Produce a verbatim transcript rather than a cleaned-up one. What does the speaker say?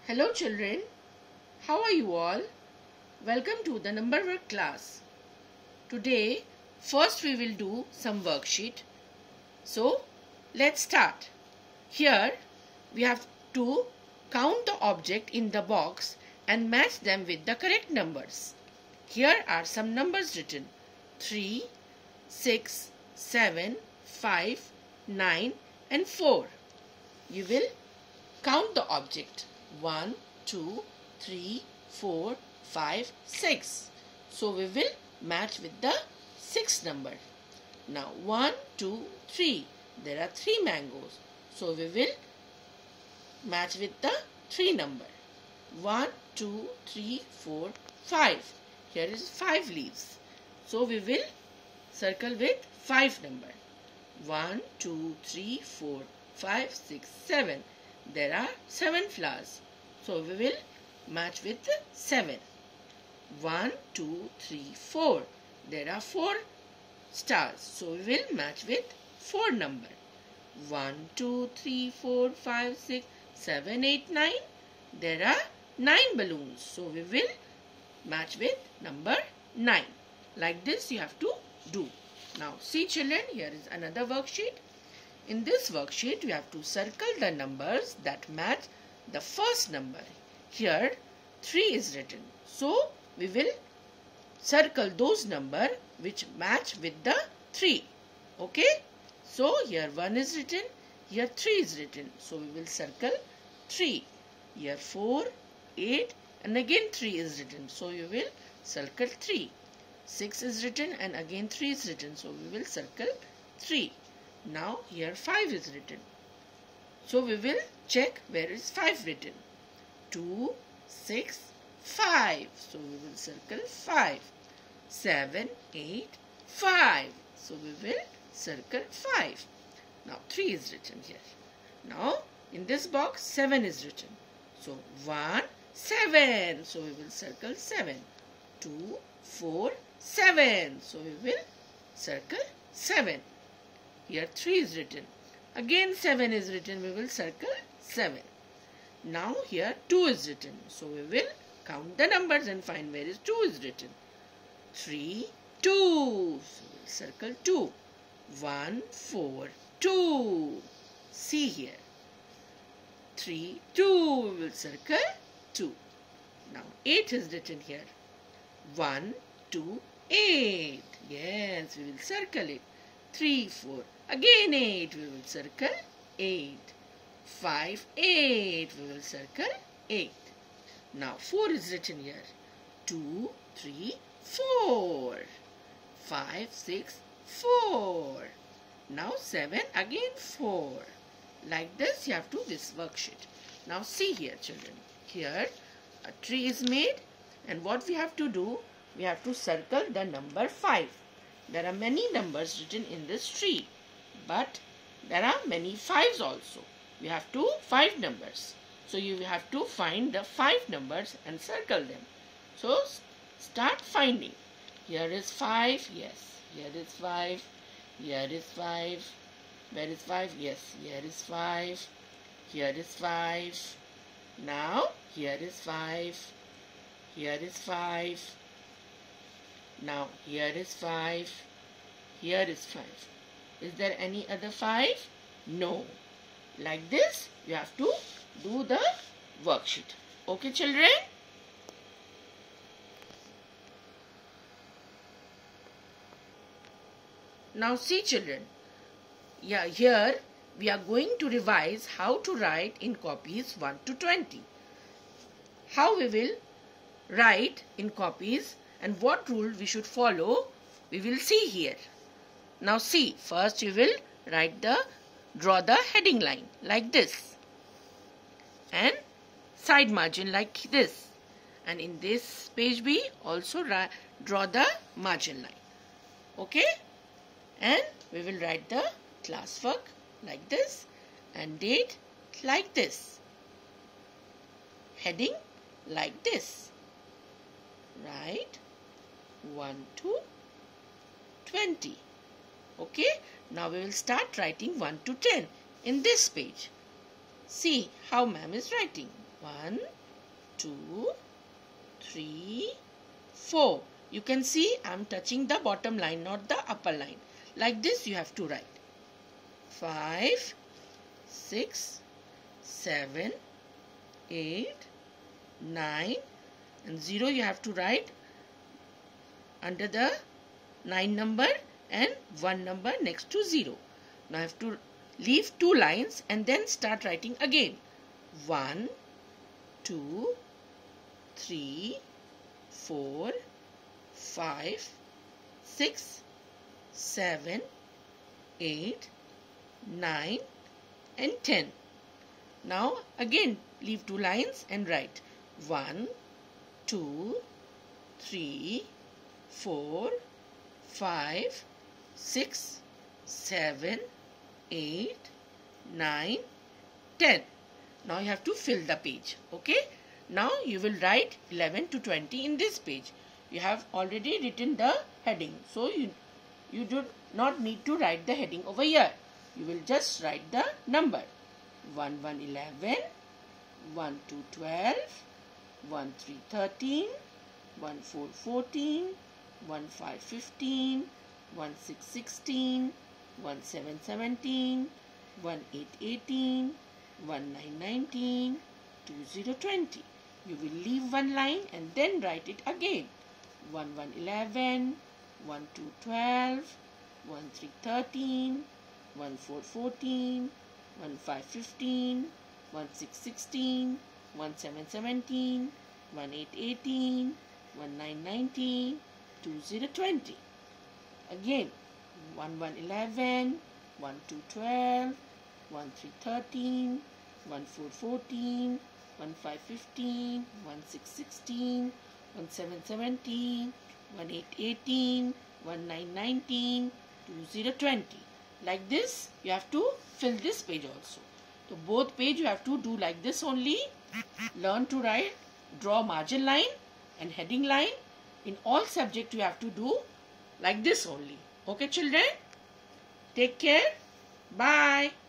Hello children, how are you all? Welcome to the number work class. Today, first we will do some worksheet. So, let's start. Here, we have to count the object in the box and match them with the correct numbers. Here are some numbers written: three, six, seven, five, nine and four. You will count the object. one, two, three, four, five, six. So we will match with the sixth number. Now one, two, three. There are three mangoes. So we will match with the three number. one, two, three, four, five. Here is five leaves. So we will circle with five number. one, two, three, four, five, six, seven. There are seven flowers. So we will match with seven. one, two, three, four. There are four stars. So we will match with four number. one, two, three, four, five, six, seven, eight, nine. There are nine balloons. So we will match with number nine. Like this you have to do. Now see children, here is another worksheet. In this worksheet, we have to circle the numbers that match the first number. Here, three is written. So, we will circle those numbers which match with the three. Okay? So, here one is written. Here three is written. So, we will circle three. Here four, eight and again three is written. So, you will circle three. six is written and again three is written. So, we will circle three. Now here five is written. So we will check where is five written. two, six, five. So we will circle five. seven, eight, five. So we will circle five. Now three is written here. Now in this box seven is written. So one, seven. So we will circle seven. two, four, seven. So we will circle seven. Here three is written. Again seven is written. We will circle seven. Now here two is written. So we will count the numbers and find where is two is written. three, two. So we will circle two. one, four, two. See here. three, two. We will circle two. Now eight is written here. one, two, eight. Yes, we will circle it. three, four. Again eight, we will circle eight. five, eight, we will circle eight. Now four is written here. two, three, four. five, six, four. Now seven, again four. Like this you have to this worksheet. Now see here children. Here a tree is made and what we have to do, we have to circle the number five. There are many numbers written in this tree. But there are many fives also. We have to five numbers. So you have to find the five numbers and circle them. So start finding. Here is five. Yes. Here is five. Here is five. Where is five? Yes. Here is five. Here is five. Now here is five. Here is five. Now here is five. Here is five. Is there any other five? No. Like this, you have to do the worksheet. Okay, children? Now see, children. Yeah, here we are going to revise how to write in copies one to twenty. How we will write in copies and what rule we should follow, we will see here. Now see, first you will write the, draw the heading line like this and side margin like this, and in this page B also draw the margin line. Okay, and we will write the classwork like this and date like this, heading like this. Write one to twenty. Okay, now we will start writing one to ten in this page. See how ma'am is writing. one, two, three, four. You can see I am touching the bottom line, not the upper line. Like this you have to write. five, six, seven, eight, nine, and zero you have to write under the nine number and one number next to zero. Now I have to leave two lines and then start writing again. one, two, three, four, five, six, seven, eight, nine, and ten. Now again leave two lines and write one, two, three, four, five, six, seven, eight, nine, ten. Now you have to fill the page. Okay. Now you will write eleven to twenty in this page. You have already written the heading. So you, you do not need to write the heading over here. You will just write the number. one, one, eleven, one, two, twelve, one, three, thirteen, one, four, fourteen, one, five, fifteen, one, six, sixteen, one, seven, seventeen, one, eight, eighteen, one, nine, nineteen, two, zero, twenty. You will leave one line and then write it again. one, one, eleven, one, two, twelve, one, three, thirteen, one, four, fourteen, one, five, fifteen, one, six, sixteen, one, seven, seventeen, one, eight, eighteen, one, nine, nineteen, two, zero, twenty. Again, one, one, eleven, one, two, twelve, one, three, thirteen, one, four, fourteen, one, five, fifteen, one, six, sixteen, one, seven, seventeen, one, eight, eighteen, one, nine, nineteen, two, zero, twenty. Like this, you have to fill this page also. So both page you have to do like this only. Learn to write, draw margin line and heading line. In all subject you have to do like this only. Okay children? Take care. Bye.